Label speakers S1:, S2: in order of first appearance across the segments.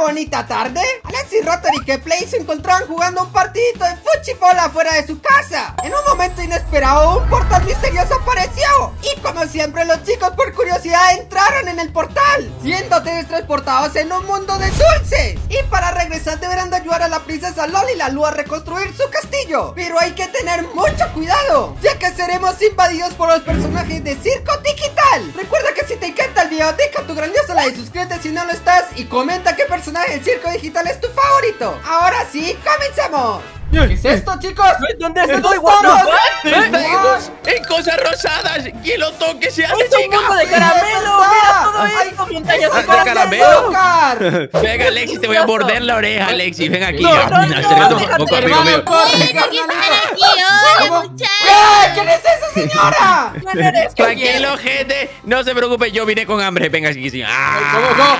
S1: bonita tarde, Alex y Rotter y Kplay se encontraban jugando un partidito de fútbol afuera de su casa. En un momento inesperado, un portal misterioso apareció. Y como siempre, los chicos por curiosidad entraron en el portal, siendo teletransportados en un mundo de dulces. Y para regresar deberán de ayudar a la princesa Loli y la Lu a reconstruir su castillo. Pero hay que tener mucho cuidado, ya que seremos invadidos por los personajes de Circo Digital. Recuerda que si te encanta el video, deja tu grandioso like, suscríbete si no lo estás y comenta qué personaje del Circo Digital es tu favorito. Ahora sí, comencemos. ¿Qué es esto, chicos?
S2: ¿Dónde es
S1: ¡Estos
S2: esto?
S1: toros!
S3: ¡Estamos en cosas rosadas! ¡Quien lo toque se hace
S2: ¡Es un
S3: chica!
S2: poco de caramelo! ¡Mira todo esto! ¡Montañas de caramelo!
S3: Venga, Alexis, te voy a morder la oreja, Alexis. Ven aquí.
S2: No, no, no,
S1: Hermano, corre, ¿quién es esa señora?
S2: ¿Quién eres?
S3: Tranquilo, gente. No se preocupe, yo vine con hambre. Venga, sí, sí.
S1: ¿Cómo?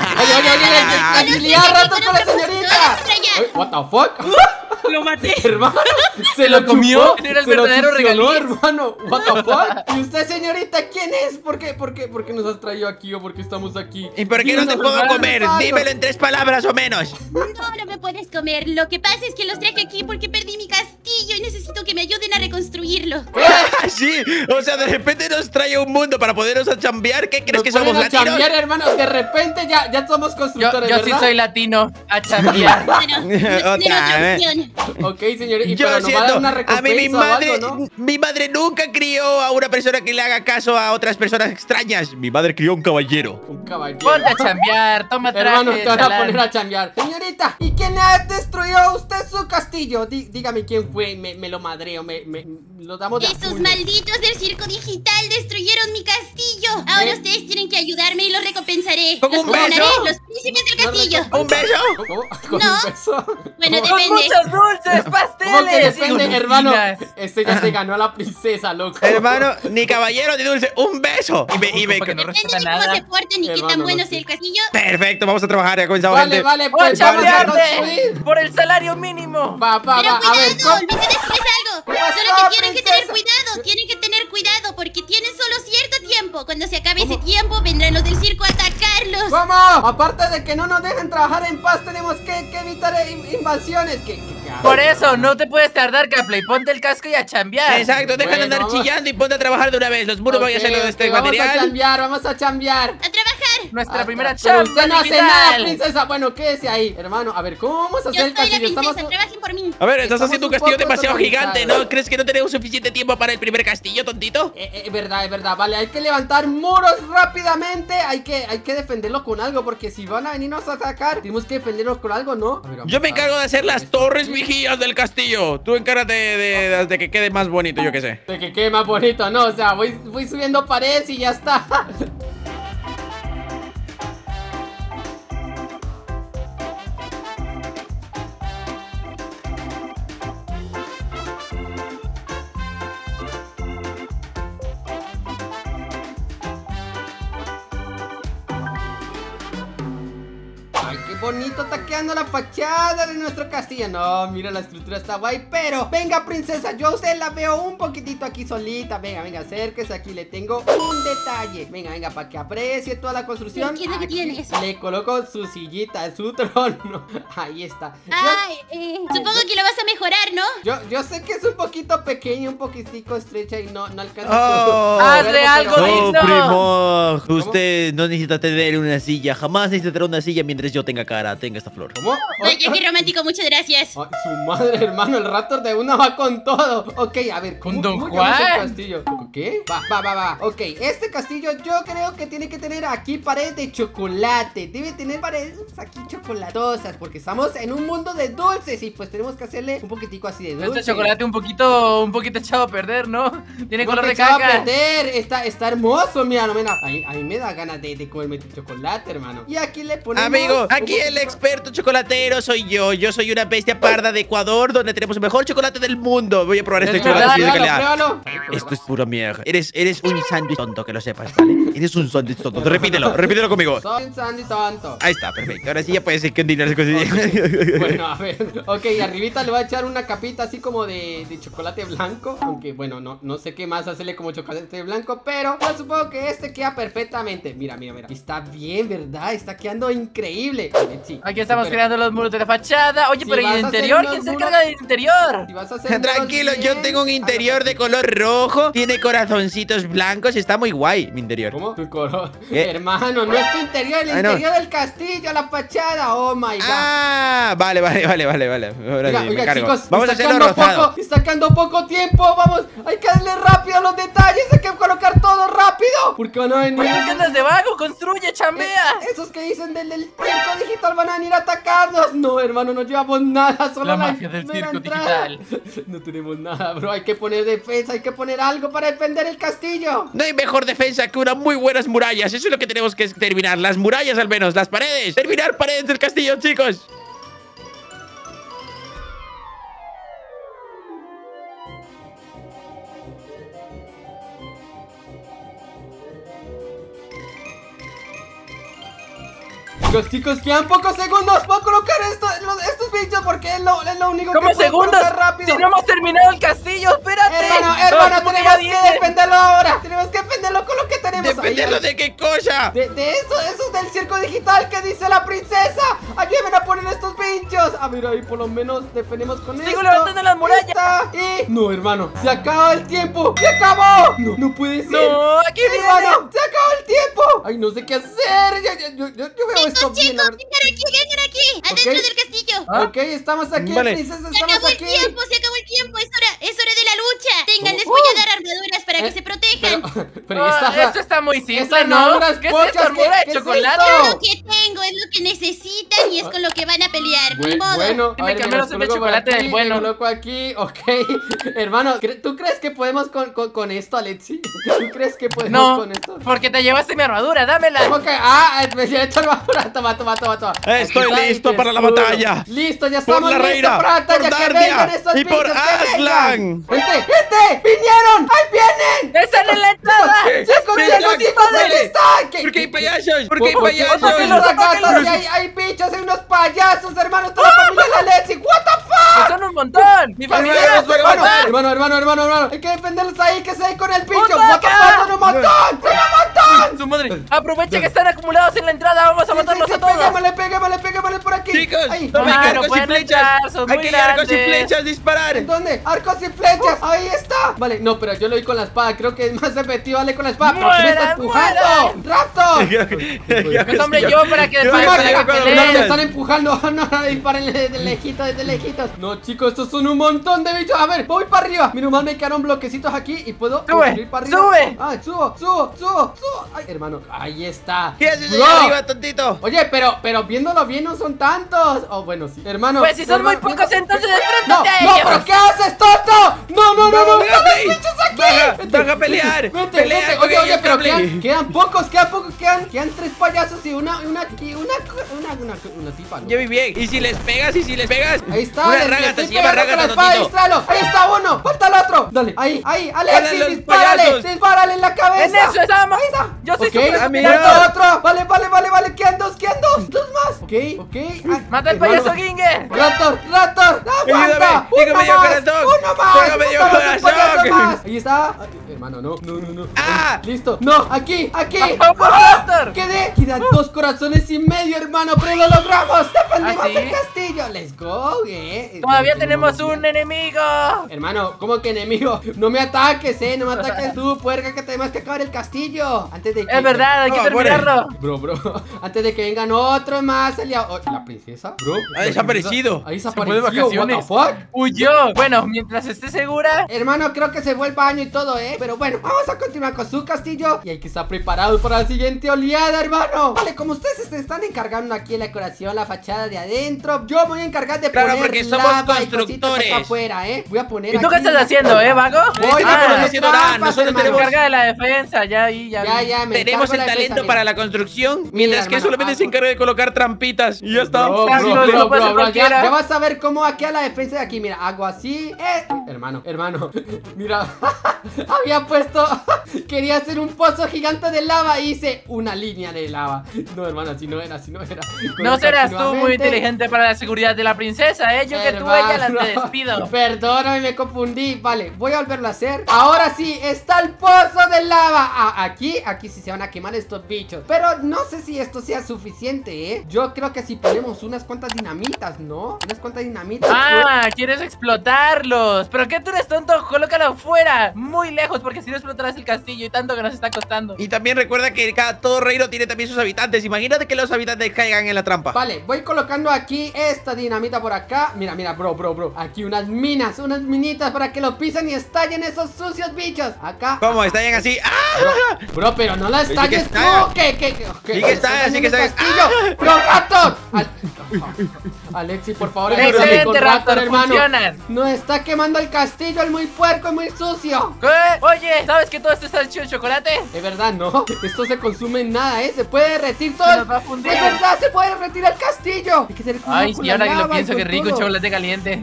S1: Oye, tranquilidad, rato con la señorita. What the fuck?
S2: ¡Lo maté!
S1: Hermano,
S2: ¿Se lo comió? Era el
S1: se lo
S2: verdadero
S1: succionó,
S2: regalito.
S1: hermano. What the fuck? ¿Y usted, señorita, quién es? ¿Por qué nos has traído aquí o por qué estamos aquí?
S3: ¿Y por qué no te puedo comer? Dímelo en 3 palabras o menos.
S4: No me puedes comer. Lo que pasa es que los traje aquí porque perdí mi castillo y necesito que me ayuden a reconstruirlo.
S3: Sí, o sea, de repente nos trae un mundo para podernos a chambear. ¿Qué crees que somos
S1: a
S3: latinos?
S1: chambear, hermano. De repente ya somos constructores,
S2: Yo sí
S1: ¿verdad?
S2: soy latino. A chambear.
S4: Bueno, no tenemos
S3: Otra
S4: otra
S3: vez.
S4: opción.
S1: Ok, señorita, y
S3: Yo
S1: pero nos va a dar
S3: siento,
S1: una
S3: a mí
S1: recompensa o algo, ¿no?
S3: mi madre nunca crió a una persona que le haga caso a otras personas extrañas. Mi madre crió a un caballero.
S1: Un caballero.
S2: Ponte a chambear. Toma traje.
S1: Hermano, te van a
S2: chalán.
S1: poner a chambear. Señorita, ¿y quién ha destruido usted su castillo? Dígame quién fue, me lo madreo, lo damos de
S4: Esos
S1: apuño.
S4: malditos del Circo Digital destruyeron mi castillo. Ahora ustedes tienen que ayudarme y los recompensaré.
S3: ¿Con
S4: Los
S3: un beso?
S4: coronaré, los príncipes del castillo.
S3: ¿Un beso?
S1: ¿Cómo? ¿Con
S4: No.
S1: un beso?
S4: Bueno,
S2: ¡Con
S4: depende.
S2: muchos dulces! ¡Pasteles!
S1: ¿Cómo que depende,
S2: golosinas!
S1: hermano? Este ya se ganó a la princesa, loco.
S3: Hermano, ni caballero ni dulce, un beso.
S2: Porque no
S4: Depende
S2: respeta
S4: de cómo
S2: nada.
S4: se porten y qué
S1: Hermano,
S4: tan
S1: no
S4: bueno
S1: sé.
S4: sea el castillo.
S3: Perfecto, vamos a trabajar. Ya comenzamos,
S1: Vale,
S3: gente.
S1: vale,
S2: ¡Voy a
S1: pues vamos a
S2: chambearte!
S1: construir.
S2: ¡Por el salario mínimo!
S1: Va,
S4: Pero
S1: a ver,
S4: cuidado, olvidé decirles algo.
S1: ¿Qué pasó,
S4: Solo que tienen que tener
S1: princesa?
S4: cuidado, tienen que tener cuidado porque tienen solo cierto tiempo. Cuando se acabe ese tiempo, vendrán los del circo a atacarlos.
S1: ¿Cómo? Aparte de que no nos dejen trabajar en paz, tenemos que evitar invasiones. ¿Qué
S2: Por eso, no te puedes tardar, Kplay. Ponte el casco y a chambear.
S3: Exacto, deja de andar
S1: Bueno, vamos.
S3: chillando y ponte a trabajar de una vez. Los muros van a hacerlo de este
S1: vamos
S3: material.
S1: vamos a chambear.
S4: A trabajar.
S2: Nuestra primera
S1: Pero
S2: chamba
S1: usted no hace
S2: digital.
S1: nada, princesa. Bueno, quédese ahí, hermano. A ver, ¿cómo vamos a
S4: Yo
S1: hacer el
S4: soy la
S1: castillo?
S4: princesa, trabajen por mí.
S3: A ver, estás
S1: Estamos
S3: haciendo un
S1: un
S3: castillo
S1: poco
S3: demasiado gigante,
S1: desorganizados.
S3: ¿no? ¿Crees que no tenemos suficiente tiempo para el primer castillo, tontito?
S1: Es verdad. Vale, hay que levantar muros rápidamente. Hay que defenderlo con algo, porque si van a venirnos a atacar, tenemos que defendernos con algo, ¿no? A ver, vamos
S3: Yo me
S1: a-
S3: encargo de hacer las torres vigías del castillo. Tú encárgate de que quede más bonito, yo qué sé.
S1: De que quede más bonito, ¿no? O sea, voy subiendo paredes y ya está. Ay, qué bonito está quedando la fachada de nuestro castillo. No, mira, la estructura está guay. Pero, venga, princesa, yo a usted la veo un poquitito aquí solita. Venga, acérquese, aquí le tengo un detalle. Venga, para que aprecie toda la construcción.
S4: ¿Qué es lo que
S1: Aquí
S4: tienes?
S1: le coloco su sillita, su trono. Ahí está.
S4: Ay, supongo que lo vas a mejorar, ¿no?
S1: Yo sé que es un poquito pequeño, un poquitico estrecha y no alcanza.
S3: Oh.
S2: Hazle algo,
S3: Oh,
S2: digno.
S3: primo, usted no necesita tener una silla. Jamás necesitará una silla mientras yo tenga cara. Tenga esta flor.
S1: ¿Cómo?
S4: Oye, qué romántico, muchas gracias.
S1: Ay, su madre, hermano, el Raptor de una va con todo. Ok, a ver,
S2: ¿Con
S1: ¿cómo
S2: Don
S1: llamamos el
S2: Juan?
S1: castillo? ¿Qué? Va. Ok, este castillo yo creo que tiene que tener aquí paredes de chocolate. Debe tener paredes aquí chocolatosas, porque estamos en un mundo de dulces y pues tenemos que hacerle un poquitico así de dulce.
S2: Este chocolate un poquito echado a perder, ¿no? Tiene
S1: ¿Cómo
S2: color
S1: te
S2: de
S1: echaba a
S2: caca.
S1: perder? Está hermoso, mira. A mí me da ganas de comerme tu chocolate, hermano. Y aquí le ponemos...
S3: Amigo,
S1: un
S3: aquí el
S1: poquitico-
S3: experto chocolatero soy yo. Yo soy una bestia parda de Ecuador, donde tenemos el mejor chocolate del mundo. Voy a probar este
S1: Es
S3: chocolate
S1: verdad,
S3: así de calidad.
S1: pruébalo.
S3: Esto es pura mierda. Eres un sándwich tonto, que lo sepas, ¿vale? Eres un sándwich tonto. Repítelo conmigo.
S1: Soy un Sandy tonto.
S3: Ahí está, perfecto. Ahora sí ya puedes continuar.
S1: Bueno, a ver. Ok, arribita le voy a echar una capita así como de chocolate blanco. Aunque, bueno, no sé qué más hacerle como chocolate blanco. Pero yo supongo que este queda perfectamente. Mira. Está bien, ¿verdad? Está quedando increíble. increíble. Sí,
S2: Aquí estamos
S1: pero-
S2: creando los muros de la fachada. Oye,
S1: Si
S2: pero ¿y
S1: vas
S2: el
S1: a hacer
S2: interior?
S1: unos
S2: ¿Quién se
S1: muros-
S2: encarga del interior?
S1: Si vas a hacer
S3: Tranquilo,
S1: muros
S3: yo
S1: bien,
S3: tengo un interior de color rojo. Tiene corazoncitos blancos. Está muy guay mi interior.
S1: ¿Cómo? Tu coro.
S3: ¿Qué?
S1: Hermano, no es tu interior, el
S3: Ah, no.
S1: interior del castillo, la fachada. Oh my god.
S3: Ah, vale. Ahora
S1: Oiga,
S3: sí, me
S1: oiga,
S3: cargo.
S1: chicos,
S3: Vamos a
S1: está
S3: hacerlo
S1: quedando
S3: rosado.
S1: poco, está quedando poco tiempo. Vamos, hay que darle rápido a los detalles. Hay que colocar todo rápido. Porque van a venir.
S2: ¿Por qué andas de vago? Construye, chambea.
S1: Esos que dicen del circo digital van a venir a atacarnos. No, hermano, no llevamos nada. Solo
S2: La
S1: la
S2: mafia del
S1: mera
S2: circo
S1: entrada.
S2: digital.
S1: No tenemos nada, bro. Hay que poner defensa, hay que poner algo para defender el castillo.
S3: No hay mejor defensa que unas muy buenas murallas. Eso es lo que tenemos que terminar. Las murallas al menos, las paredes. Terminar paredes del castillo, chicos.
S1: Chicos, quedan pocos segundos. Voy a colocar estos bichos porque es lo único
S2: ¿Cómo
S1: que puedo
S2: segundos?
S1: colocar rápido.
S2: Si no hemos terminado el castillo, espérate.
S1: Hermano,
S2: ¿Cómo
S1: tenemos
S2: ya
S1: que
S2: viene?
S1: defenderlo ahora. Tenemos que defenderlo con lo que tenemos.
S3: ¿Defenderlo
S1: Ahí,
S3: de qué cosa?
S1: De eso del circo digital que dice la princesa. Ayúdenme a poner estos pinchos. A ver, ahí por lo menos defendemos con esto.
S2: Sigo levantando las murallas.
S1: Esta, y... No, hermano, se acaba el tiempo. ¡Se acabó! No puede ser.
S2: No, aquí viene.
S1: Hermano, se acabó el tiempo. Ay, no sé qué hacer. Yo veo esto bien, la verdad.
S4: Vengan aquí, adentro
S1: Ok.
S4: del castillo.
S2: ¿Ah?
S1: Ok, estamos aquí,
S3: Vale.
S1: princesa,
S4: Se
S1: estamos
S4: acabó el
S1: aquí.
S4: tiempo, es hora de la lucha. Tengan, les
S1: ¿Cómo?
S4: voy a dar armaduras para que se protejan.
S1: Pero
S2: Ah,
S1: esta...
S2: esto está muy simple,
S1: estas
S2: ¿no?
S1: armaduras
S2: ¿Qué es
S1: pochas,
S2: esto? ¿Armadura
S1: ¿qué
S2: de
S1: es
S2: chocolate?
S1: esto?
S4: Lo que tengo es lo que necesitan y es con lo que van a pelear. Ni modo.
S1: Bueno,
S2: Dime que al menos es de
S1: coloco por
S2: chocolate
S1: aquí,
S2: del bueno.
S1: me coloco aquí, ok. Hermano, ¿tú crees que podemos con esto, Alexi? ¿Tú crees que podemos
S2: No,
S1: con esto?
S2: porque te llevaste mi armadura, dámela.
S1: Ok, me he hecho armadura. Toma.
S3: Estoy
S1: Aquí está
S3: listo
S1: mi
S3: para la
S1: escudo.
S3: batalla.
S1: Listo, ya
S3: Por
S1: estamos
S3: la
S1: listos
S3: reina,
S1: para la
S3: por
S1: batalla. Que
S3: Dardia
S1: vengan estos
S3: y por
S1: pinchos, que
S3: Aslan.
S1: vengan. ¡Gente! ¡Vinieron! ¡Ahí vienen!
S2: ¡Están en la entrada!
S1: ¡Chicos,
S3: ¿Qué?
S1: chicos, aquí están!
S3: ¿Por qué hay payasos? ¿Por qué hay
S1: ¿Por qué los
S3: payasos?
S1: gatos? Y hay bichos, hay unos payasos, hermano. Toda la familia de la Alexi. ¿What the fuck?
S2: ¡Son un montón! ¡Mi familia
S3: Hermano,
S2: nos va a matar!
S1: Hermano, hay que defenderlos ahí, que se ahí con el pincho.
S2: ¡Un
S1: What the
S2: vaca!
S1: fuck, son un montón, son un montón.
S2: ¡Su madre! ¡Aprovecha que están acumulados en la entrada! ¡Vamos a matarlos a todos!
S1: Peguémosle por aquí.
S3: Chicos,
S1: Ahí.
S3: toma
S2: Ah, no
S3: arcos y
S2: pueden
S3: flechas.
S2: entrar, son
S3: Hay
S2: muy
S3: que ir arcos y
S2: grandes.
S3: flechas, disparar.
S1: ¿En dónde? Arcos y flechas, ahí está. Vale, no, pero yo lo doy con la espada. Creo que es más efectivo darle con la espada. ¿Pero qué me está
S2: ¡Mueran,
S1: empujando? ¡Raptor!
S2: Pues hombre, yo para que
S3: Yo
S2: para
S3: me
S2: que
S3: pego con
S2: peleen.
S3: los
S1: Me están empujando. No, disparen desde lejitos. No, chicos, estos son un montón de bichos. A ver, voy para arriba. Mira, mal me quedaron bloquecitos aquí y puedo subir para arriba.
S2: Sube.
S1: Ay, subo. Ay, hermano, ahí está.
S3: ¿Qué haces
S1: Bro.
S3: allá arriba, tontito?
S1: Oye, pero viéndolo bien no son tantos. Oh, bueno, sí. Hermano.
S2: Pues si son muy
S1: hermano,
S2: pocos, entonces
S1: No,
S2: enfréntate a
S1: no,
S2: ellos.
S1: pero ¿qué haces, tonto? No,
S3: Baja,
S1: están los
S3: Play.
S1: bichos aquí.
S3: Baja a pelear.
S1: Vete.
S3: con
S1: Oye,
S3: ellos,
S1: pero
S3: Play.
S1: quedan pocos, quedan tres payasos y una tipa, ¿no?
S3: Yo vi bien. ¿Y si les pegas?
S1: Ahí está,
S3: Una
S1: le
S3: rágata,
S1: estoy
S3: se llama
S1: pegando con la
S3: rágata,
S1: espada,
S3: tontito.
S1: distráelo. Ahí está uno, falta el otro. Dale, ahí, Alexis,
S3: los
S1: dispárale,
S3: payasos.
S1: dispárale en la cabeza.
S2: En eso estamos.
S1: Ahí está.
S2: Yo soy
S1: Ok,
S2: súper
S3: amigo.
S1: falta otro. Vale, quedan dos más. Ok. Ay,
S2: ¡Mata al
S1: hermano.
S2: payaso Ginger!
S1: Raptor,
S3: Ayúdame,
S1: aguanta.
S3: tengo
S1: Uno
S3: medio
S1: más,
S3: corazón.
S1: uno más.
S3: Tengo medio
S1: Otro
S3: corazón.
S1: payaso más. Ahí está. Ay, hermano, no.
S3: ¡Ah!
S1: Listo. No, aquí.
S2: ¡Vamos, Raptor!
S1: Quedan 2 corazones y medio, hermano, pero lo logramos. Defendimos
S2: ¿Ah, sí?
S1: el castillo. Let's go,
S2: Todavía tenemos un enemigo.
S1: Hermano, ¿cómo que enemigo? No me ataques, no me ataques tú, puerca, que tenemos que acabar el castillo. Antes de que...
S2: Es verdad, hay que
S3: No,
S2: terminarlo.
S1: Bro, antes de que vengan otros más aliados. Oh, ¿la princesa? Bro,
S3: Ha desaparecido.
S1: Ahí
S2: Se fue de
S1: desapareció, what the
S2: vacaciones.
S1: fuck?
S2: Huyó. Bueno, mientras esté segura.
S1: Hermano, creo que se fue al baño y todo, pero bueno, vamos a continuar con su castillo. Y hay que estar preparados para la siguiente oleada, hermano. Vale, como ustedes se están encargando aquí en la decoración, la fachada de adentro, yo me voy a encargar de
S3: Claro,
S1: poner
S3: porque somos
S1: lava y cositas
S3: constructores.
S1: acá afuera, Voy a poner
S2: ¿Y tú qué
S1: aquí
S2: estás
S1: unas
S2: haciendo,
S1: cosas.
S2: vago?
S1: Voy
S3: Ah,
S1: a poner
S3: haciendo nada,
S1: trampas,
S3: nosotros
S1: hermano.
S3: tenemos-
S2: Carga de la defensa, ya
S1: Ya, me
S3: Tenemos
S1: encargo
S3: el
S1: de la
S3: talento
S1: defensa,
S3: para
S1: mira.
S3: la construcción.
S1: Mira,
S3: Mientras que
S1: hermano,
S3: solamente se encarga de colocar trampitas. Y ya está.
S1: Bro,
S2: Tranquilo, no puede ser
S1: ya
S2: cualquiera.
S1: vas a ver cómo aquí a la defensa de aquí, mira, hago así, hermano. Mira, había puesto... Quería hacer un pozo gigante de lava y hice una línea de lava. No, hermano, así no era.
S2: No serás tú muy inteligente para la seguridad de la princesa, ¿eh? Yo que tú ella la te despido.
S1: Perdóname, me confundí. Vale, voy a volverlo a hacer. Ahora sí, está el pozo de lava. Aquí sí se van a quemar estos bichos. Pero no sé si esto sea suficiente, ¿eh? Yo creo que si ponemos unas cuantas dinamitas, ¿no? Unas cuantas dinamitas.
S2: ¿Quieres explotarlos? ¿Pero qué tú eres tonto? Colócalo fuera, muy lejos, porque si no explotarás el castillo y tanto que nos está costando.
S3: Y también recuerda que todo reino tiene también sus habitantes. Imagínate que los habitantes caigan en la trampa.
S1: Vale, voy colocando aquí esta dinamita por acá. Mira, bro. Aquí unas minas, unas minitas para que lo pisen y estallen esos sucios bichos. Acá.
S3: ¿Cómo? ¿Estallan así? ¡Ah!
S1: Bro, pero no la estalles tú. ¿Qué?
S3: Sí que estallan, sí que estallan.
S1: ¡Pero Raptor! Alexi, por favor,
S2: excelente,
S1: con
S2: Raptor,
S1: hermano.
S2: funcionan.
S1: Nos está quemando el castillo, el muy puerco y muy sucio.
S2: ¿Qué? Oye, ¿sabes que todo esto está hecho de chocolate?
S1: Es verdad, no. Esto se consume en nada, se puede derretir todo.
S2: Se nos va a fundir.
S1: Es verdad, se puede derretir el castillo. Hay que tener cuidado.
S2: Ay, sí, ahora que lo pienso, qué rico un chocolate caliente.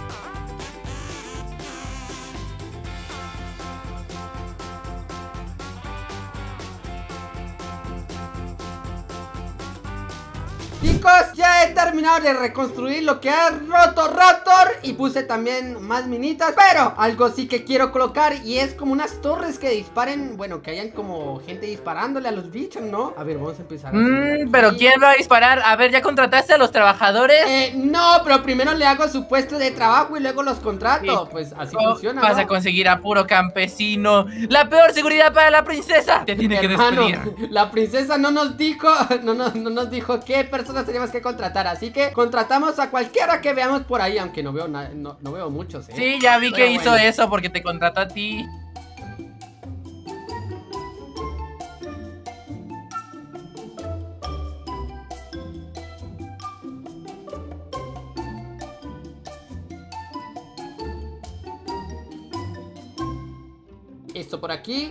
S1: Chicos, ya he terminado de reconstruir lo que ha roto Raptor y puse también más minitas, pero algo sí que quiero colocar y es como unas torres que disparen, bueno, que hayan como gente disparándole a los bichos, ¿no? A ver, vamos a empezar.
S2: Pero ¿quién va a disparar? A ver, ¿ya contrataste a los trabajadores?
S1: No, pero primero le hago su puesto de trabajo y luego los contrato. Sí. Pues así funciona,
S2: Vas a conseguir a puro campesino. La peor seguridad para la princesa. Te tiene que despedir.
S1: La princesa no nos dijo, no nos dijo qué personas tenemos que contratar, así que contratamos a cualquiera que veamos por ahí, aunque no veo no veo muchos, ¿eh?
S2: Sí, ya vi que hizo eso porque te contrató a ti.
S1: Esto por aquí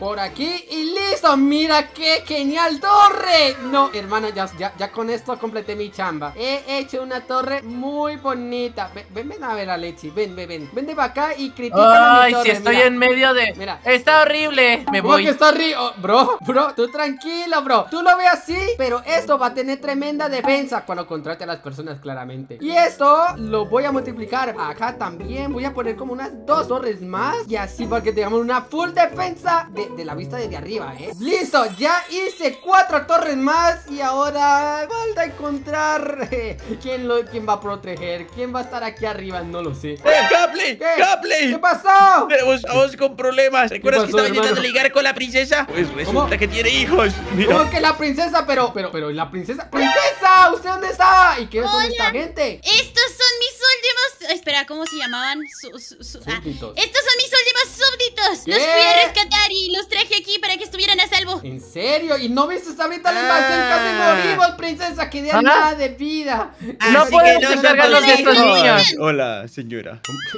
S1: y listo. Mira qué genial torre. No, hermano, ya con esto completé mi chamba. He hecho una torre muy bonita. Ven a ver, Alexi, ven de para acá y critica mi torre.
S2: Si estoy en medio de... Mira. Está horrible, me voy.
S1: Que está horrible? Bro, tú tranquilo, bro. Tú lo ves así, pero esto va a tener tremenda defensa cuando contrate a las personas, claramente. Y esto lo voy a multiplicar. Acá también voy a poner como unas 2 torres más y así para que tengamos una full defensa de la vista desde arriba, Listo, ya hice 4 torres más y ahora falta encontrar quién va a proteger, quién va a estar aquí arriba, no lo sé.
S3: ¡Capley!
S1: ¿Qué pasó?
S3: Estamos con problemas. ¿Recuerdas que estaba intentando ligar con la princesa? Pues resulta que tiene hijos. Mira.
S1: ¿Cómo que la princesa? Pero la princesa. ¡Princesa! ¿Usted dónde está? ¿Y qué son esta gente?
S4: Estos son mis últimos... Espera, ¿cómo se llamaban? Estos son mis últimos súbditos. Los fui a rescatar y los traje aquí para que estuvieran a salvo.
S1: ¿En serio? ¿Y no viste ahorita la invasión? Casi morimos, princesa. Quedé nada de vida.
S2: No podemos encargarnos de estos niños.
S3: Hola, señora.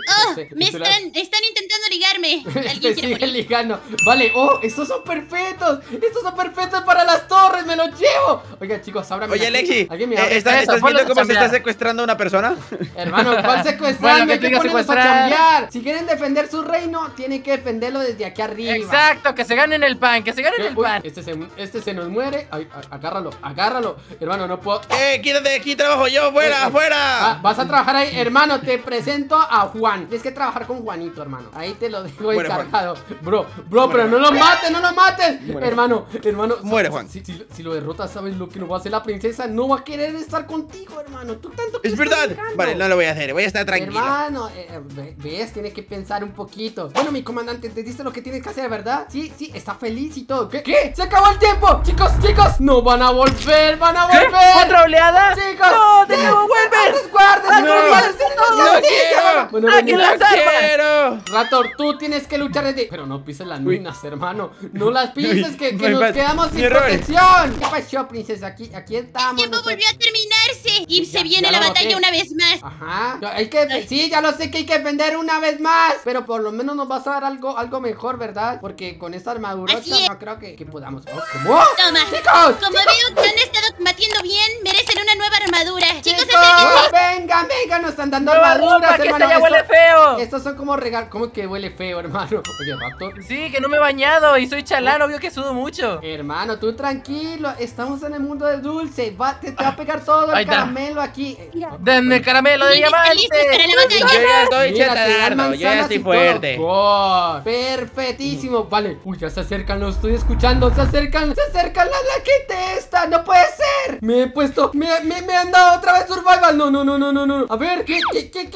S4: Me están intentando ligarme.
S1: ¿Alguien quiere morir? Ligando. Vale, estos son perfectos. Estos son perfectos para las torres. Me los llevo. Oiga, chicos, ábrame.
S3: Oye, Alexi,
S1: ¿alguien me abre?
S3: ¿estás viendo cómo se está secuestrando a una persona?
S1: Hermano, ¿cuál secuestrando? Hay que ponerlos a chambear. Si quieren defender su reino, tienen que defenderlo desde aquí arriba.
S2: Exacto, que se ganen el pan, el pan.
S1: Este se nos muere. Ay, agárralo. Hermano, no puedo.
S3: Quítate de aquí, trabajo yo, fuera.
S1: Vas a trabajar ahí, hermano. Te presento a Juan. Tienes que trabajar con Juanito, hermano. Ahí te lo dejo encargado. Bro, pero no lo mates, hermano.
S3: Muere, Juan.
S1: Si lo derrotas, ¿sabes lo que nos va a hacer la princesa? No va a querer estar contigo, hermano. Tú tanto que
S3: es verdad. Vale, no lo voy a hacer, voy a estar tranquilo.
S1: Hermano, ves, tienes que pensar un poquito. Bueno, mi comandante, te diste lo que tienes que hacer, ¿verdad? Sí, está feliz y todo. ¿Qué? ¡Se acabó el tiempo! Chicos, no van a volver,
S2: ¿Qué? ¿Otra oleada?
S1: Chicos,
S2: no, de nuevo vuelven.
S1: ¡No
S2: quiero!
S1: Raptor, tú tienes que luchar desde... Pero no pises las minas, hermano. No las pises, que nos quedamos sin protección. ¿Qué pasó, princesa? Aquí estamos.
S4: El tiempo volvió a terminarse y se viene la batalla una vez más.
S1: Ajá. Sí, ya lo sé que hay que defender una vez más. Pero por lo menos nos vas a dar algo mejor, ¿verdad? Porque con esta armadura no creo que podamos. ¿Cómo?
S4: Toma.
S1: Chicos,
S4: como veo que han estado combatiendo bien, merecen una nueva armadura. Chicos,
S1: vengan, nos están dando
S2: No,
S1: armaduras,
S2: que
S1: hermano.
S2: esta ya huele feo.
S1: Estos son como regalos. ¿Cómo que huele feo, hermano? Oye, Raptor.
S2: Sí, que no me he bañado y soy chalán, obvio que sudo mucho.
S1: Hermano, tú tranquilo. Estamos en el mundo de dulce. Te va a pegar todo el
S2: Ahí está.
S1: caramelo aquí.
S2: Denme caramelo de
S4: ¿Quién está
S2: diamante.
S4: listo para la batalla?
S3: Yo ya estoy
S1: Mira, te dan
S3: chetadando, yo ya
S1: manzanas
S3: estoy
S1: y todo.
S3: fuerte.
S1: ¡Oh! Perfectísimo. Vale. Uy, ya se acercan, lo estoy escuchando. Se acercan la gente esta. No puede ser. Me he puesto. Me han dado otra vez survival. No. A ver, ¿quién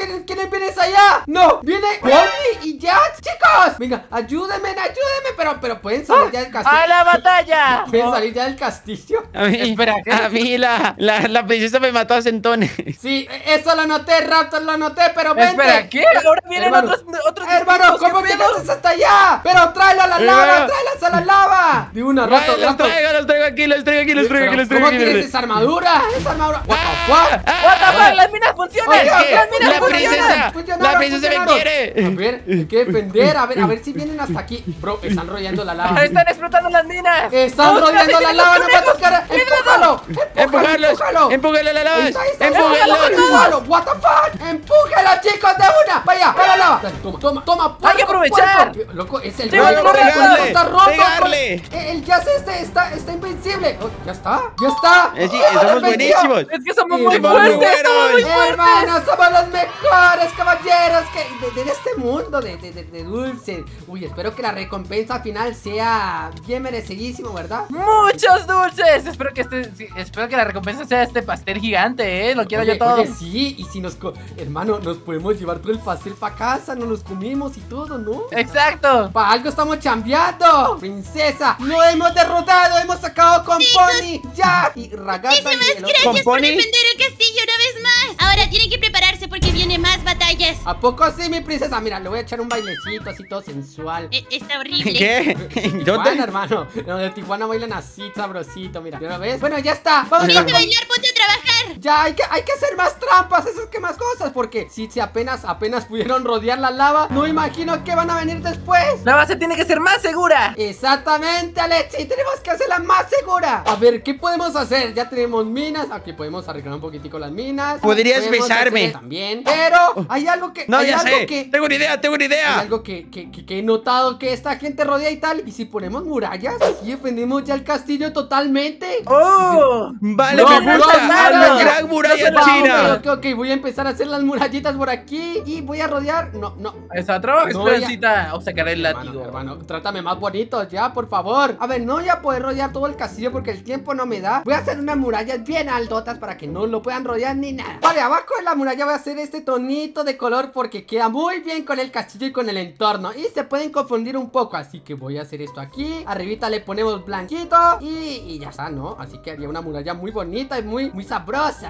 S1: vienes allá? No, viene Bonnie y Jax, chicos. Venga, ayúdenme, pero pueden salir ya del castillo.
S2: ¡A la batalla!
S1: ¿Pueden salir ya del castillo?
S2: Espera, ¿qué?
S3: A mí la princesa me mató a centones.
S1: Sí, eso lo noté, Raptor, lo noté, pero vente.
S2: Espera, ¿qué? Ahora vienen
S1: Hermano,
S2: otros
S1: hermano,
S2: dispositivos,
S1: ¿cómo
S2: ¿qué
S1: que
S2: pedo?
S1: haces hasta allá? Pero tráelo a la lava,
S3: Hermano.
S1: tráelas a la lava. De una, Raptor,
S3: Los traigo aquí, los traigo aquí.
S1: ¿Cómo tienes esa armadura? Esa armadura. What the fuck?
S2: What the fuck, las minas funcionan.
S1: Oye,
S2: Las minas
S3: la
S2: funcionan.
S3: princesa me
S1: funcionaron.
S3: quiere.
S1: A ver, hay que defender. A ver si vienen hasta aquí. Bro, están rodeando la lava.
S2: Están explotando las minas.
S1: Están
S2: ¡Ostras,
S1: rodeando
S2: sí,
S1: la
S2: tienen
S1: lava, no me va a
S2: conejos!
S1: tocar.
S2: ¡Cuidado!
S3: Empújalo a la lava.
S1: Ahí está,
S3: Empújalo.
S1: What the fuck, empújalo, chicos, de una. Vaya, para la lava. Toma.
S2: Hay que aprovechar.
S1: puerco. Loco, es el
S2: Sí,
S1: puerco,
S2: pegarle,
S1: está roto.
S3: pegarle.
S1: El Jazz está invencible. Oh, ya está.
S3: Sí, somos buenísimos.
S2: Es que somos muy
S3: Somos muy
S2: fuertes. Somos muy fuertes.
S1: Hermanos, somos los mejores caballeros de este mundo de dulce. Uy, espero que la recompensa final sea bien merecidísimo, ¿verdad?
S2: Muchos dulces. Espero que la recompensa sea este pastel gigante, Lo quiero yo todo.
S1: Oye, sí, y si hermano, nos podemos llevar todo el pastel para casa, nos los comimos y todo, ¿no?
S2: Exacto.
S1: Para algo estamos chambeando, princesa. Lo hemos derrotado, hemos sacado con Pony, Jack y Ragata.
S4: Muchísimas
S1: y el otro.
S4: gracias por
S3: Pony.
S4: defender el castillo una vez más. Ahora tienen que prepararse porque vienen más batallas.
S1: ¿A poco sí, mi princesa? Mira, le voy a echar un bailecito así todo sensual.
S4: Está horrible.
S3: ¿Qué?
S1: Tijuana,
S3: ¿Dónde?
S1: hermano. No, de Tijuana bailan así, sabrosito, mira. ¿Ya lo ves? Bueno, ya está. Vamos
S4: Tienes
S1: a
S4: que bailar, ponte a trabajar.
S1: Ya, hay que hacer más trampas, esas que más cosas. Porque si apenas pudieron rodear la lava, no imagino que van a venir después.
S2: La base tiene que ser más segura.
S1: Exactamente, Alexi, tenemos que hacerla más segura. A ver, ¿qué podemos hacer? Ya tenemos minas, aquí podemos arreglar un poquitico las minas.
S3: Podrías
S1: Podemos
S3: besarme.
S1: hacer también, pero hay algo que...
S3: No,
S1: hay
S3: ya
S1: algo
S3: sé.
S1: que-
S3: Tengo una idea.
S1: Hay algo que he notado que esta gente rodea y tal. Y si ponemos murallas, así defendemos ya el castillo totalmente.
S2: ¡Oh!
S3: Vale,
S1: No,
S3: me
S1: no,
S3: gusta.
S1: no,
S3: A
S1: no,
S3: la
S1: no.
S3: gran muralla
S2: No,
S3: china.
S1: Ok, voy a empezar a hacer las murallitas por aquí. Y voy a rodear... No.
S2: ¿Es otro?
S1: No,
S2: Esperancita. O sacaré el
S1: Hermano,
S2: látigo.
S1: hermano, trátame más bonito ya, por favor. A ver, no voy a poder rodear todo el castillo porque el tiempo no me da. Voy a hacer unas murallas bien altotas para que no lo puedan rodear ni nada. Vale, abajo de la muralla voy a hacer este tonito de color porque queda muy bien con el castillo y con el entorno. Y se pueden confundir un poco, así que voy a hacer esto aquí. Arribita le ponemos blanquito y ya está, ¿no? Así que haría una muralla muy bonita y muy sabrosa.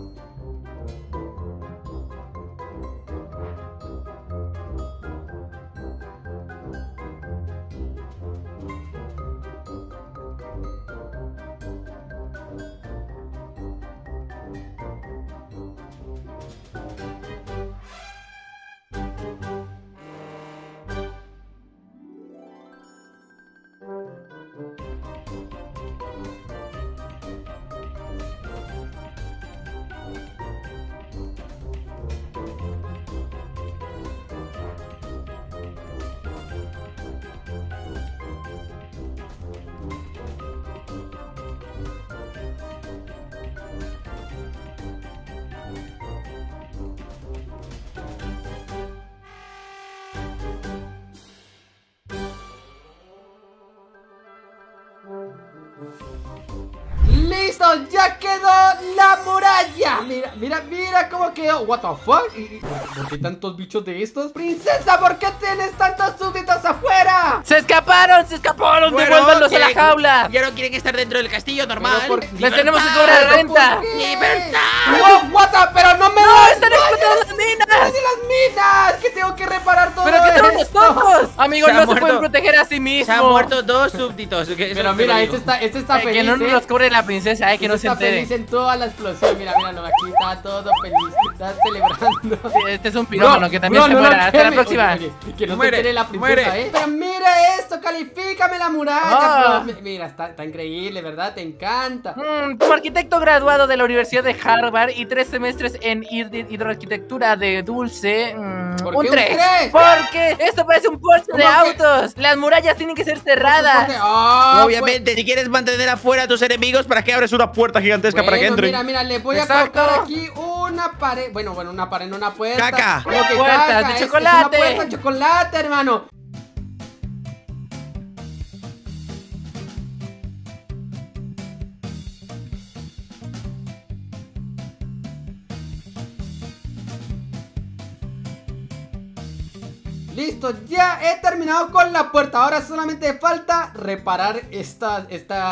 S1: ¡Listo! ¡Ya quedó la muralla! Mira cómo quedó. What the fuck? ¿Por qué tantos bichos de estos? ¡Princesa! ¿Por qué tienes tantos súbditos afuera?
S2: ¡Se escaparon! ¡Devuélvanlos a la jaula!
S3: Ya no quieren estar dentro del castillo normal.
S1: Pero
S2: Les tenemos que cobrar renta.
S1: ¿Por qué?
S3: ¡Libertad!
S1: ¡No, what the- Pero no me
S2: ¡No!
S1: das
S2: ¡Están explotando las minas!
S1: de las minas! ¡Que tengo que reparar todo
S2: ¿Pero qué tenemos
S1: esto!
S2: nosotros? Amigos,
S3: Se ha
S2: no se
S3: muerto.
S2: pueden proteger a sí mismos.
S3: Se han muerto 2 súbditos.
S1: Pero mira, este está feliz.
S2: Que no nos los cobre la princesa, que no se
S1: está
S2: entere.
S1: feliz en toda la explosión. Mira, míralo, aquí está todo feliz. Está celebrando.
S2: Este es un pirómano que también se muera. Hasta la próxima.
S1: Oye, que no
S3: Muere,
S1: se entere la princesa,
S3: muere.
S1: Pero mira esto, califícame la muralla. Mira, está increíble, ¿verdad? Te encanta.
S2: Como arquitecto graduado de la Universidad de Harvard y 3 semestres en hidroarquitectura de Dulce,
S1: ¿Por
S2: un
S1: qué un
S2: 3.
S1: 3?
S2: Porque esto parece un Porsche de
S1: ¿Cómo que?
S2: autos. Las murallas tienen que ser cerradas.
S3: Obviamente, si quieres mantener afuera a tus enemigos, ¿para qué abres una puerta gigantesca para que entren?
S1: Mira, le voy a
S2: Exacto.
S1: colocar aquí una pared. Bueno, una pared, no una puerta.
S3: Caca.
S1: Lo que
S2: Puertas
S1: caca,
S2: de
S1: es
S2: chocolate.
S1: una puerta de chocolate, hermano. Listo, ya he terminado con la puerta. Ahora solamente falta reparar estas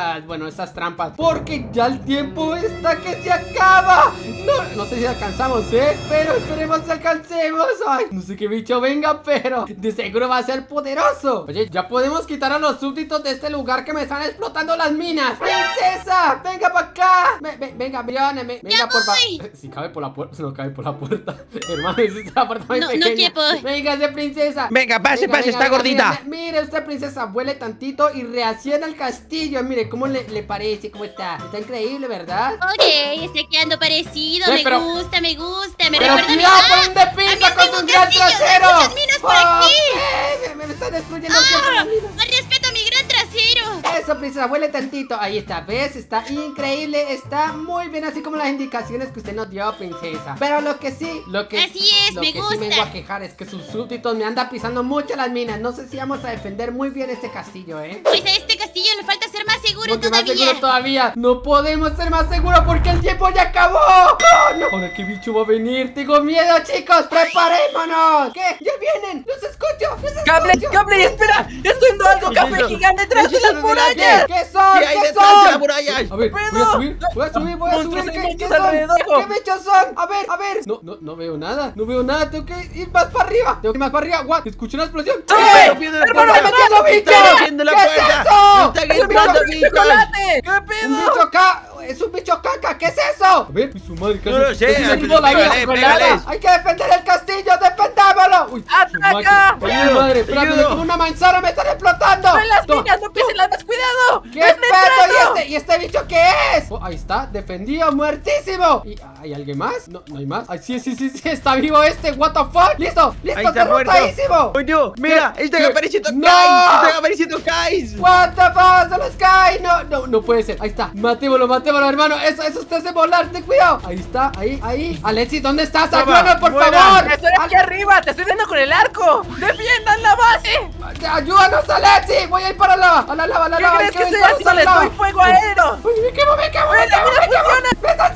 S1: trampas, porque ya el tiempo está que se acaba. No sé si alcanzamos, pero esperemos que alcancemos. Ay, no sé qué bicho venga, pero de seguro va a ser poderoso. Oye, ya podemos quitar a los súbditos de este lugar que me están explotando las minas. ¡Princesa! ¡Venga para acá! Venga, Brianna, venga por favor. Si cabe por la puerta, no cabe por la puerta. Hermano, es la puerta muy pequeña.
S4: No quepo.
S1: Venga, de princesa.
S3: Venga, pase, está gordita.
S1: Mire usted, princesa, vuele tantito y reacciona al castillo. Mire, ¿cómo le parece? ¿Cómo está? Está increíble, ¿verdad?
S4: Ok, está quedando parecido.
S1: Pero-
S4: Me gusta. Me
S1: Pero
S4: recuerda a mi
S1: cuidado
S4: mamá.
S1: con de pinta
S4: También
S1: con
S4: tengo
S1: tu
S4: un
S1: gran
S4: castillo, hay
S1: trasero.
S4: muchas minas por aquí.
S1: Me está destruyendo siempre la mina.
S4: Más respeto a mi gran trasero.
S1: Eso, princesa, huele tantito. Ahí está, ¿ves? Está increíble, está muy bien, así como las indicaciones que usted nos dio, princesa. Pero lo que sí,
S4: Así es,
S1: lo
S4: me
S1: que
S4: gusta.
S1: sí vengo a quejar es que sus súbditos me andan pisando mucho las minas. No sé si vamos a defender muy bien este castillo,
S4: Pues a este castillo le falta ser más seguro
S1: Porque más
S4: todavía.
S1: seguro todavía. No podemos ser más seguros porque el tiempo ya acabó. No. Ahora qué bicho va a venir. Tengo miedo, chicos. Preparémonos. ¿Qué? Ya vienen. Los escucho.
S2: Cable, espera. Estoy viendo algo, cable gigante detrás de las murallas.
S1: ¿Qué son?
S3: ¿Qué hay
S1: ¿Qué
S3: detrás de la
S1: son?
S3: muralla?
S1: A ver, voy a subir.
S2: Monstruos y
S1: ¿Qué
S2: monstruos
S1: son?
S2: alrededor.
S1: ¿Qué bichos son? A ver. No veo nada. Tengo que ir más para arriba. What? Escuché una explosión.
S2: ¡Sube!
S3: ¡Hermano,
S1: ¡Está metiendo bichos!
S3: ¡Están abriendo la
S1: ¿Qué es
S3: puerta!
S1: eso?
S3: ¡Están
S1: ¡Es un
S3: entrando
S1: bicho
S3: bichos!
S2: ¡Chocolate! ¿Qué
S1: ¡Un
S2: pedo?
S1: bicho acá! ¡Es un bicho caca! ¿Qué es eso? A ver, su madre,
S3: No lo sé,
S1: pégale.
S3: pégales.
S1: Hay que defender el castillo, defendámoslo. Uy,
S2: ¡Ataca!
S1: su madre, espérate,
S3: Ayudo.
S1: con una manzana me están explotando.
S2: ¡No en las
S1: Toma.
S2: minas! ¡No pisen las más! ¡Cuidado!
S1: ¿Qué
S2: ¡Me están entrando!
S1: pedo? ¿Y este bicho qué es? Oh, ahí está, defendido, muertísimo. ¿Y hay alguien más? No hay más. Ay, sí, está vivo este. What the fuck. Listo,
S3: Ahí está muerto.
S1: derrotadísimo.
S3: Oye, mira,
S1: ¿Qué?
S3: están apareciendo
S1: ¡No!
S3: Kais. Están apareciendo Kais.
S1: What the fuck, solo Sky. No puede ser. Ahí está. Matémoslo, hermano. Eso usted hace volar. Ten cuidado. Ahí está, ahí. Alexis, ¿dónde estás?
S3: Toma,
S1: Ayúdanos, por
S3: muera.
S1: favor.
S2: ¡Estoy aquí arriba! ¡Te estoy viendo con el arco! ¡Defiendan la base!
S1: Ayúdanos, Alexis. Voy a ir para la lava.
S2: ¿Qué crees que estoy haciendo? ¡Les doy fuego aéreo!
S1: Uy, me quemo.
S2: mira, funciona.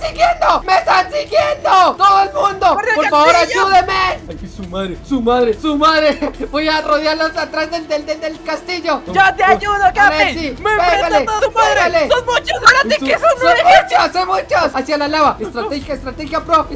S1: ¡Me están siguiendo! ¡Todo el mundo!
S2: ¡Corre al
S1: ¡Por favor,
S2: castillo!
S1: ayúdeme! ¡Ay, su madre! Voy a rodearlos atrás del castillo.
S2: ¡Yo te ayudo,
S1: Alexis,
S2: Capi! ¡Me enfrento a toda su madre!
S1: pégale.
S2: ¡Son muchos! ¡Espérate que son un ejército!
S1: ¡Son muchos! Hacia la lava. Estrategia pro.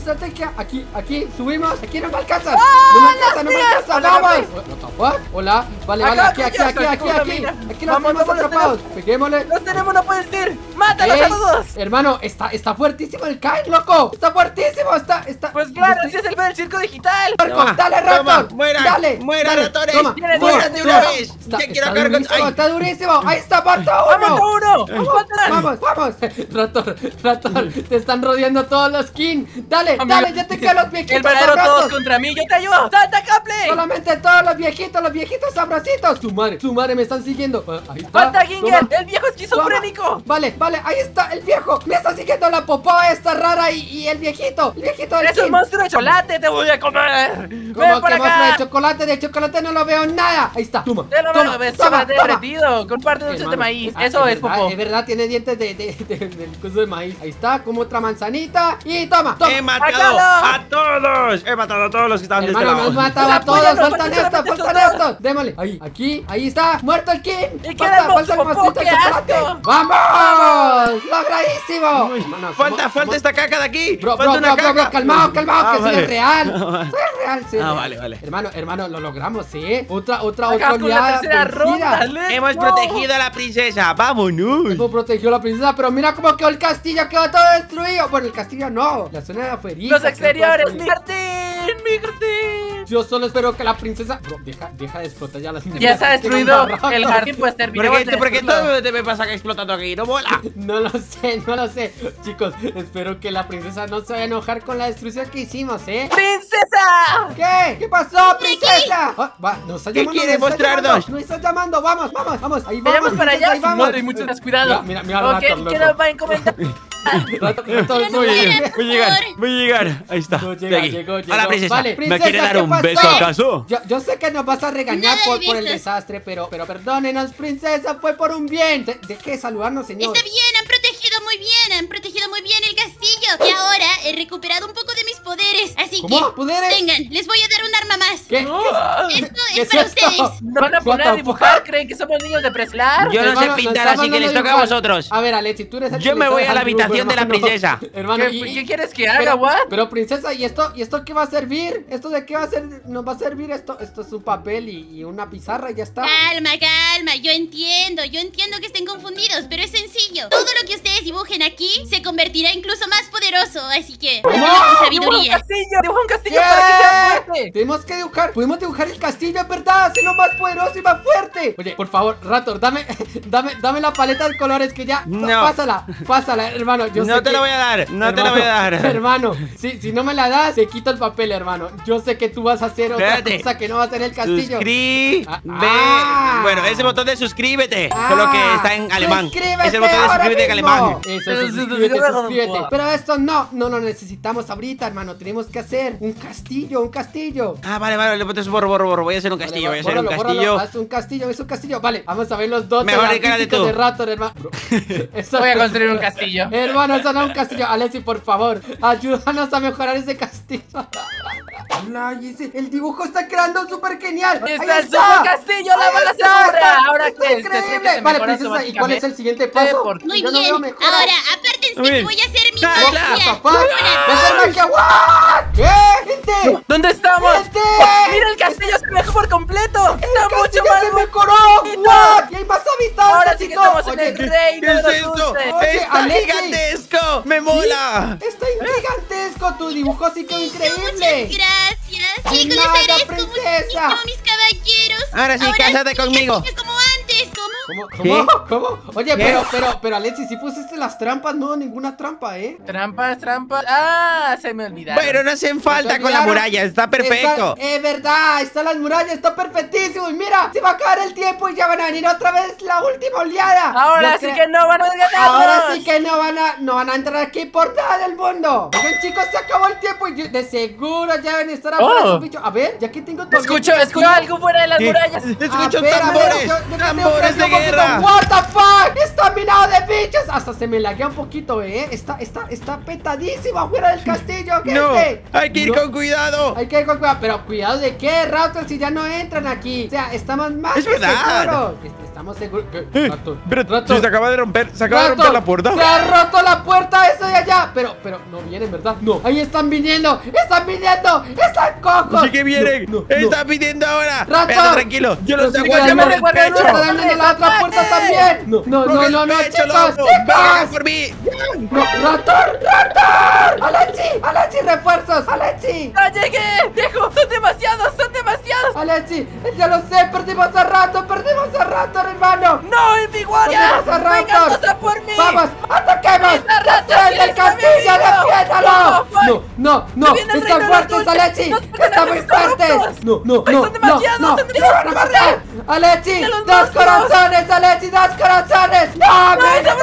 S1: Aquí, subimos. Aquí no me alcanzan. No me alcanzan.
S2: Hola,
S1: ¡Vamos!
S2: Capi.
S1: What? Hola. Vale,
S2: Acá,
S1: aquí.
S2: mira.
S1: Aquí nos
S2: Vamos,
S1: tenemos atrapados. Peguémosle.
S2: ¡Los tenemos, no puedes ir! ¡Mátalos a todos!
S1: Hermano, está fuertísimo el Kain, loco. Está fuertísimo. Está.
S2: Pues claro, ese es el del circo digital.
S3: Toma,
S1: Dale,
S3: toma,
S1: ratón.
S3: mueran,
S1: Dale.
S3: mueran,
S1: dale,
S3: ratones.
S1: toma,
S3: Mueran de una vez. Ya quiero
S1: está
S3: acabar con.
S1: durísimo,
S3: ¡Ay!
S1: está durísimo. Ahí está, falta
S2: ¡Vamos
S1: uno.
S2: a uno!
S1: Vamos. Ratón, te están rodeando todos los King. Dale,
S2: Amigo,
S1: ya te quedan los viejitos
S2: El verdadero todos
S1: sabrosos.
S2: contra mí, yo te ayudo. ¡Salta, Caple!
S1: Solamente todos los viejitos sabrositos. Su madre me están siguiendo. Ahí está.
S2: ¡Falta Ginger!
S1: Toma.
S2: ¡El viejo esquizofrénico!
S1: Vale, ahí está el viejo. Me está siguiendo la popó esta rara y el viejito del
S2: ¡Eres un
S1: King.
S2: monstruo de chocolate! ¡Te voy a comer! ¡Ven
S1: ¿Cómo
S2: por
S1: que monstruo
S2: acá!
S1: de chocolate? De chocolate no lo veo nada. Ahí está. Toma.
S2: ¡Te lo ves! ¡Chocolate derretido! Con parte de dulces de
S1: Hermano,
S2: maíz. Eso es,
S1: verdad,
S2: popó.
S1: Es verdad, tiene dientes del coso de maíz. Ahí está, como otra manzanita. Y toma.
S3: ¡He matado
S2: ¡Sácalo!
S3: a todos! ¡He matado a todos los que estaban de este
S1: Hermano,
S3: lado!
S1: nos mataba a todos.
S2: Apóyanos,
S1: Faltan
S2: apóyanos,
S1: estos. Démosle. Ahí está. Muerto el King.
S2: Y queda el
S1: falta el
S2: popó,
S1: monstruito de
S2: ¡qué
S1: chocolate.
S2: asco!
S1: ¡Vamos! ¡Vamos! ¡Logradísimo!
S3: Uy,
S1: Hermano,
S3: falta esta caca de aquí.
S1: Bro,
S3: Falta una caca.
S1: calmado, que
S3: vale.
S1: soy real. Soy real, sí.
S3: Vale.
S1: Hermano, lo logramos, ¿sí? Otra
S2: Acabas con la
S1: oleada
S2: tercera ronda,
S1: vencida.
S2: let's
S3: Hemos
S2: go.
S3: protegido a la princesa. ¡Vámonos!
S1: Hemos protegido a la princesa, pero mira cómo quedó el castillo, quedó todo destruido. Bueno, el castillo no, la zona de afuera.
S2: Los exteriores, mi jardín, mi jardín.
S1: Yo solo espero que la princesa... Bro, deja de explotar ya las
S2: Ya se ha destruido el jardín, pues terminamos de
S3: ¿Por qué
S2: destruirlo.
S3: todo te me pasa que explotando aquí? ¡No mola!
S1: No lo sé. Chicos, espero que la princesa no se vaya a enojar con la destrucción que hicimos, ¿eh?
S2: ¡Princesa!
S1: ¿Qué pasó, princesa? Nos está
S3: ¿Qué
S1: llamando,
S3: quiere mostrarnos?
S1: Nos está llamando, vamos. Ahí vamos,
S2: Vayamos para
S1: princesa,
S2: allá.
S1: ahí vamos.
S2: Madre, mucho más cuidado.
S1: Mira,
S2: Ok,
S1: Raptor, loco.
S2: ¿qué nos va a encomendar?
S1: Raptor,
S4: no
S1: soy-
S4: quieren.
S3: Voy a llegar. Ahí está.
S1: No,
S3: Estoy aquí.
S1: llegó.
S3: Hola, princesa.
S1: Vale,
S3: ¿Me
S1: princesa,
S3: quiere dar
S1: ¿qué
S3: un
S1: pasó?
S3: beso acaso?
S1: Yo sé que nos vas a regañar
S4: Nada de
S1: por el
S4: besos.
S1: desastre, pero perdónenos, princesa, fue por un bien. Deje de saludarnos, señor.
S4: Está bien, han protegido muy bien el castillo. Y ahora he recuperado un poco de mis poderes. Así
S1: ¿Cómo?
S4: que,
S1: ¿Poderes?
S4: vengan, les voy a dar un arma más.
S1: ¿Qué?
S4: Esto
S1: ¿Qué
S4: es para
S1: esto?
S4: ustedes.
S2: ¿Nos van a poner a dibujar? ¿Creen que somos niños de preescolar?
S3: Yo no sé
S1: Hermano,
S3: pintar,
S1: nos
S3: así
S1: está
S3: que les
S1: mandando
S3: toca a
S1: dibujar.
S3: vosotros.
S1: A ver, Alexi, tú eres el
S3: Yo
S1: que
S3: me
S1: le
S3: voy
S1: sabe
S3: a la
S1: al grupo,
S3: habitación de la
S1: hermano.
S3: princesa.
S1: Hermano,
S2: ¿Qué quieres que haga, what?
S1: Pero princesa, ¿y esto qué va a servir? ¿Esto de qué va a ser? ¿Nos va a servir esto? Esto es un papel y una pizarra y ya está.
S4: Calma, yo entiendo que estén confundidos, pero es sencillo. Todo lo que ustedes dibujen aquí se convertirá incluso más poderoso, así que
S1: ¡No!
S4: usen su
S2: ¡Dibuja un
S4: sabiduría.
S2: castillo! ¡Dibuja un castillo para que sea fuerte!
S1: Tenemos que dibujar, podemos dibujar el castillo, es verdad, hacerlo más poderoso y más fuerte. Oye, por favor, Raptor, dame la paleta de colores que ya.
S3: No.
S1: Pásala, hermano. Yo sé
S3: No te
S1: que-
S3: lo voy a dar. No te lo
S1: Hermano,
S3: voy a dar.
S1: Hermano, si no me la das, te quito el papel, hermano. Yo sé que tú vas a hacer otra
S3: Espérate.
S1: cosa que no va a ser el castillo.
S3: Bueno, ese botón de suscríbete. Solo que está en alemán.
S1: Suscríbete
S3: Es el botón de
S1: ahora
S3: suscríbete en
S1: mismo.
S3: alemán.
S1: Eso, suscríbete. Pero esto no lo necesitamos ahorita, hermano. Tenemos que hacer un castillo.
S3: Ah, vale, le pones borro. Voy a hacer un castillo. Voy a hacer un castillo.
S1: Haz un castillo. Vale, vamos a ver los dotes
S3: Mejor encárate
S1: artísticos
S3: tú.
S1: de Raptor, hermano. Eso
S2: Voy a
S1: no-
S2: construir un castillo.
S1: Hermano, eso no es un castillo. Alexi, por favor, ayúdanos a mejorar ese castillo. Hola, Jesse, el dibujo está quedando súper genial.
S2: Ahí
S1: Ahí
S2: está el super castillo, la bala segura. Ahora
S1: está
S2: que
S1: increíble. Vale, princesa, ¿y cuál es el siguiente paso?
S2: Porque
S4: Muy
S1: Yo no
S4: bien,
S1: veo mejoras.
S4: ahora apártense
S3: Muy
S4: que
S3: bien.
S4: voy a hacer mi
S3: Ah,
S4: magia.
S1: What the fuck? ¡Va a ser magia! ¿What? ¿Qué? ¡Gente!
S2: ¿Dónde estamos?
S1: ¡Gente!
S2: ¡Mira el castillo se mejoró por completo! ¡Está
S1: ¡El
S2: mucho
S1: castillo
S2: más
S1: se
S2: bonito!
S1: mejoró! ¿What? ¡Y hay más habitantes
S2: Ahora
S1: y
S2: sí que
S1: todo!
S2: estamos en
S1: Oye,
S2: el
S3: ¿Qué
S2: reino de
S3: es
S2: los
S3: esto?
S2: dulces.
S1: Oye,
S3: ¡Está
S1: Alexi.
S3: gigantesco! ¡Me mola!
S1: ¡Está gigantesco! Tu dibujo sí quedó
S4: Muchas
S1: increíble.
S4: gracias. Chicos,
S1: nada,
S4: les agradezco
S1: princesa.
S4: muchísimo, mis caballeros.
S3: Ahora sí, cásate conmigo.
S4: Es como antes. ¿Cómo?
S1: ¿Cómo? Oye,
S3: ¿Qué?
S1: pero Alexi, si pusiste las trampas, no, ninguna trampa, ¿eh?
S2: Trampas. ¡Ah! Se me olvidaron.
S3: Bueno, no hacen falta
S1: ¿Te
S3: con la
S1: olvidaron?
S3: muralla. Está perfecto.
S1: Es verdad, están las murallas, está perfectísimo. Y mira, se va a acabar el tiempo y ya van a venir otra vez la última oleada.
S2: Ahora
S1: Yo
S2: sí
S1: creo-
S2: que no van a ganar.
S1: Ahora sí que no van a entrar aquí por nada del mundo. Oigan, chicos, se acabó el tiempo y de seguro ya deben estar afuera esos bichos. A ver, ya que tengo todo.
S2: Escucho algo fuera de las
S3: ¿Qué?
S2: murallas.
S3: Escucho
S1: A ver,
S3: tambores.
S1: yo tengo que
S3: Tambores de
S1: hacer un poquito.
S3: guerra.
S1: What the fuck, está minado de bichos. Hasta se me laguea un poquito, está petadísimo afuera del castillo,
S3: No,
S1: gente.
S3: hay que ir
S1: No.
S3: con cuidado.
S1: Hay que ir con cuidado, pero cuidado de qué, Raptor, si ya no entran aquí. O sea, estamos más
S3: Es
S1: que
S3: verdad.
S1: seguros. Estamos seguros. ¿Qué? Raptor,
S3: Se acaba de romper. Se acaba de romper la puerta.
S1: Se ha roto la puerta esa de allá. Pero no vienen, ¿verdad? No, ahí están viniendo. Están cojos.
S3: Sí que vienen.
S1: No.
S3: Está pidiendo ahora.
S1: Raptor.
S3: Espera, tranquilo. Yo los
S1: No,
S3: tengo
S1: sí,
S3: aquí
S1: ya
S3: por
S1: me
S3: el
S2: recuerdo,
S3: pecho.
S2: no,
S1: Está dando en la otra puerta también. No,
S3: Pecho,
S1: chicos,
S3: loco. Venga
S1: chicos.
S3: por mí.
S1: No, Raptor. Alexi, refuerzos. Alexi.
S2: ¡No llegué! ¡Viejo! ¡Son demasiados!
S1: Alexi, ya lo sé, perdimos a Raptor, hermano.
S2: ¡No, el iguana!
S1: ¡Perdimos a Raptor!
S2: ¡Venganza por mí!
S1: ¡Vamos! ¡Ataquemos!
S2: ¡Esa rata
S1: ¡Defiende el
S2: sí está
S1: castillo!
S2: vivo!
S1: ¡Defiéndalo! No,
S2: ¡Viene el
S1: están
S2: reino de los
S1: fuertes,
S2: dulces!
S1: Alexi.
S2: ¡Los
S1: Están muy fuertes.
S2: corruptos!
S1: No,
S2: ¡Ay, son demasiados!
S1: no,
S2: ¡Tendríamos
S1: ¡me van a
S2: que
S1: matar! Alexi,
S2: ¡De los
S1: dos
S2: monstruos!
S1: corazones, Alexi, dos corazones. ¡No, me
S2: ¡No, esa